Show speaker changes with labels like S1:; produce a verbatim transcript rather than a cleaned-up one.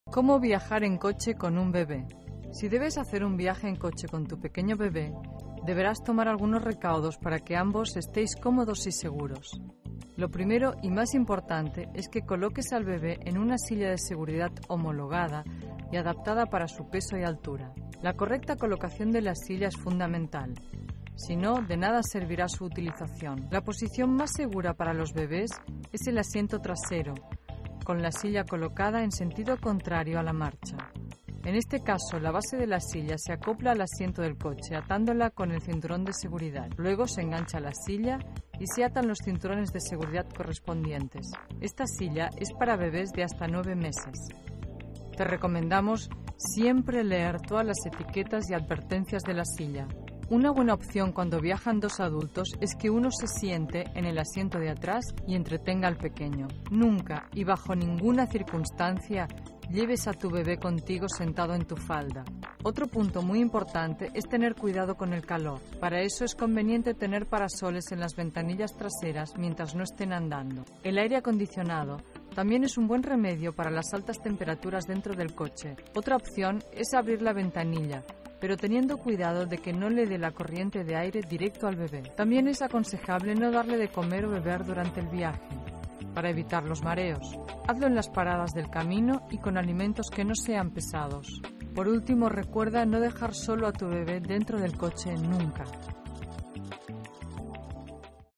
S1: ¿Cómo viajar en coche con un bebé? Si debes hacer un viaje en coche con tu pequeño bebé, deberás tomar algunos recaudos para que ambos estéis cómodos y seguros. Lo primero y más importante es que coloques al bebé en una silla de seguridad homologada y adaptada para su peso y altura. La correcta colocación de la silla es fundamental. Si no, de nada servirá su utilización. La posición más segura para los bebés es el asiento trasero, con la silla colocada en sentido contrario a la marcha. En este caso, la base de la silla se acopla al asiento del coche, atándola con el cinturón de seguridad. Luego se engancha la silla y se atan los cinturones de seguridad correspondientes. Esta silla es para bebés de hasta nueve meses. Te recomendamos siempre leer todas las etiquetas y advertencias de la silla. Una buena opción cuando viajan dos adultos es que uno se siente en el asiento de atrás y entretenga al pequeño. Nunca y bajo ninguna circunstancia lleves a tu bebé contigo sentado en tu falda. Otro punto muy importante es tener cuidado con el calor. Para eso es conveniente tener parasoles en las ventanillas traseras mientras no estén andando. El aire acondicionado también es un buen remedio para las altas temperaturas dentro del coche. Otra opción es abrir la ventanilla, pero teniendo cuidado de que no le dé la corriente de aire directo al bebé. También es aconsejable no darle de comer o beber durante el viaje, para evitar los mareos. Hazlo en las paradas del camino y con alimentos que no sean pesados. Por último, recuerda no dejar solo a tu bebé dentro del coche nunca.